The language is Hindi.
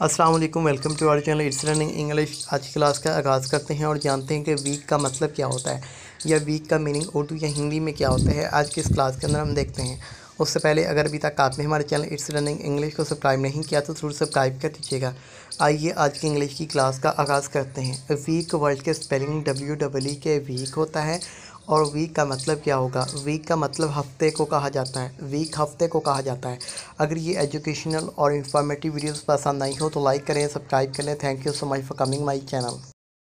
अस्सलाम वालेकुम, welcome to our channel it's learning English. आज की क्लास का आगाज़ करते हैं और जानते हैं कि वीक का मतलब क्या होता है या वीक का मीनिंग उर्दू या हिंदी में क्या होता है। आज की इस क्लास के अंदर हम देखते हैं। उससे पहले अगर अभी तक आपने हमारे चैनल इट्स लर्निंग इंग्लिश को सब्सक्राइब नहीं किया तो ज़रूर सब्सक्राइब कर दीजिएगा। आइए आज की इंग्लिश की क्लास का आगाज़ करते हैं। वीक वर्ड के स्पेलिंग WEE के वीक होता है। और वीक का मतलब क्या होगा? वीक का मतलब हफ्ते को कहा जाता है। वीक हफ्ते को कहा जाता है। अगर ये एजुकेशनल और इंफॉर्मेटिव वीडियोस पसंद आई हो तो लाइक करें, सब्सक्राइब करें। Thank you so much for coming my channel.